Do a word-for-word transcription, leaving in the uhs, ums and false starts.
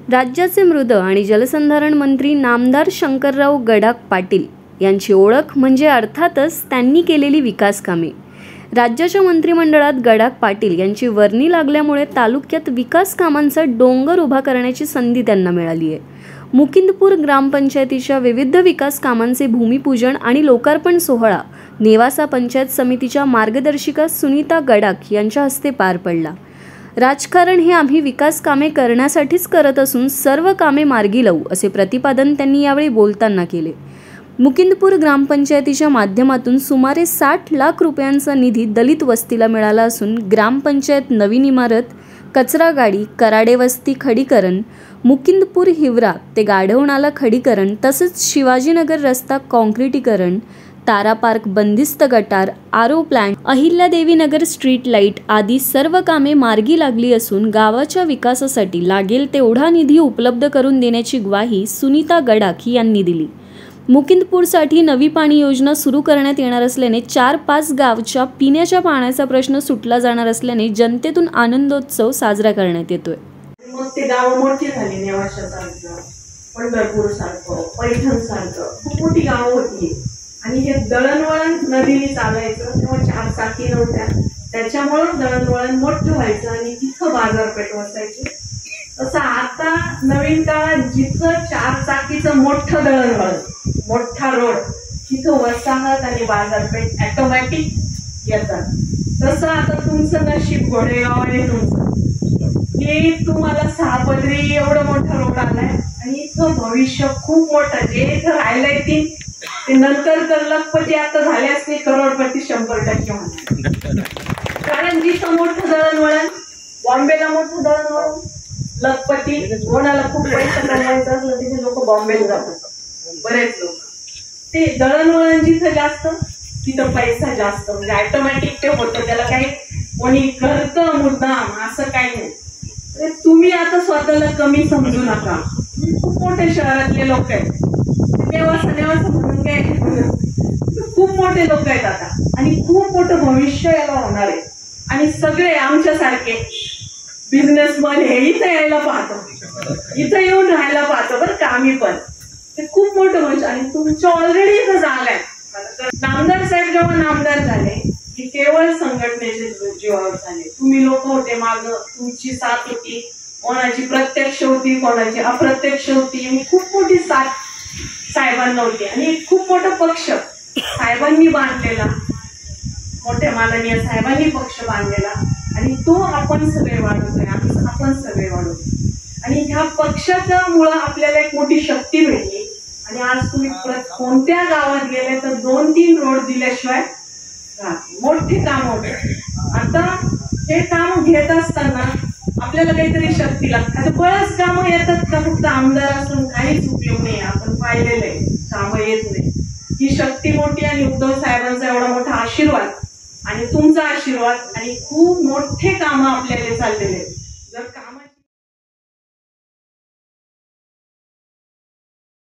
राज्याचे मृद आणि जलसंधारण मंत्री नामदार शंकरराव गडाख पाटील यांची ओळख म्हणजे अर्थातच त्यांनी केलेली विकास कामे। राज्याच्या मंत्रिमंडळात गडाख पाटील यांची वर्णी लागल्यामुळे तालुक्यात विकास कामांचा डोंगर उभा करण्याची संधी त्यांना मिळाली आहे। मुकिंदपूर ग्रामपंचायतीच्या विविध विकास कामांचे भूमिपूजन आणि लोकार्पण सोहळा नेवासा पंचायत समितीच्या मार्गदर्शिका सुनीता गडाख यांच्या हस्ते पार पडला। राजकारण हे आम्ही विकास कामे करण्यासाठीच करत असून सर्व कामे मार्गी लावू असे प्रतिपादन त्यांनी यावेळी बोलताना केले। मुकिंदपूर ग्रामपंचायतीच्या माध्यमातून सुमारे साठ लाख रुपयांचा निधी दलित वस्तीला मिळाला असून ग्रामपंचायत नवीन इमारत, कचरा गाडी, कराडे वस्ती खडीकरण, मुकिंदपूर हिवरा ते गाढवणाला खडीकरण तसेच शिवाजीनगर रस्ता काँक्रिटीकरण, तारा पार्क बंदिस्त गटार, R O plant, Ahilyadevi Nagar street light आदी सर्व कामे मार्गी लागली असून गावाच्या विकासासाठी लागेल तेवढा निधी उपलब्ध करून देण्याची ग्वाही सुनीता गडाख यांनी दिली। मुकिंदपूरसाठी नवी पाणी योजना सुरू करण्यात येणार असल्याने चार पाच गावच्या पिण्याच्या पाण्याचा प्रश्न सुटला जाणार असल्याने जनतेतून आनंदोत्सव साजरा करण्यात येतोय। मग ते गाव मोठी झाली, नेवाशासारखं, पंढरपूर सारखं, पैठण सारखं खूप मोठी गाव होती आणि हे दळणवळण नदीने चालायचं तेव्हा चार चाकी नव्हत्या, त्याच्यामुळे दळणवळण मोठं व्हायचं आणि तिथं बाजारपेठ वसायची। तसं आता नवीन काळात जिथं चार चाकीचं मोठं दळणवळण, मोठा रोड, तिथं वसाहत आणि बाजारपेठ ऑटोमॅटिक येतात। तसं आता तुमचं नशीब घोडेगाव आहे तुमचं, की तुम्हाला सहा पदरी एवढं मोठं रोड आलाय आणि इथं भविष्य खूप मोठं, जे इथं राहिलंय ती ते नंतर तर लखपती आता झाल्यास नाही, करोडपती शंभर टक्के होणार। कारण जिथं मोठं दळणवळण, बॉम्बेला मोठं दळणवळण, लखपती कोणाला खूप पैसा कमवायचा असलं तिथे लोक बॉम्बेला जातात, बरेच लोक। ते दळणवळण जिथं जास्त तिथं पैसा जास्त, म्हणजे ऑटोमॅटिक ते होतं, त्याला काही कोणी करतं मुद्दाम असं काही नाही। तुम्ही आता स्वतःला कमी समजू नका, खूप मोठे शहरातले लोक आहेत, नेवासा नेवासा म्हणून काय खूप मोठे लोक आहेत आता आणि खूप मोठं भविष्य याला होणार आहे। आणि सगळे आमच्यासारखे बिझनेसमन हे इथं यायला पाहतो, इथं येऊन राहायला पाहतो बरं का आम्ही पण, ते खूप मोठं भविष्य। आणि तुमचं ऑलरेडी इथं झालंय। नामदार साहेब जेव्हा नामदार झाले की केवळ संघटनेचे जीवावर झाले, तुम्ही लोक होते माग, तुमची साथ होती, कोणाची प्रत्यक्ष होती कोणाची अप्रत्यक्ष होती, आणि खूप मोठी साथ साहेबांना होती आणि खूप मोठा पक्ष साहेबांनी बांधलेला, मोठ्या माननीय साहेबांनी पक्ष बांधलेला आणि तो आपण सगळे वाढवतोय, आपण सगळे वाढवतो आणि ह्या पक्षाच्या मुळे आपल्याला एक मोठी शक्ती भेटली। आणि आज तुम्ही कोणत्या गावात गेले तर दोन तीन रोड दिल्याशिवाय मोठे काम होते। आता हे काम घेत असताना आपल्याला काहीतरी शक्ती लागते। आता बळच कामं येतात का, फक्त आमदार असून काहीच उपयोग नाही, आपण पाहिलेलं आहे कामं येत नाही। ही शक्ती मोठी आणि उद्धव साहेबांचा एवढा मोठा आशीर्वाद आणि तुमचा आशीर्वाद आणि खूप मोठे कामं आपल्याला चाललेले आहेत। जर काम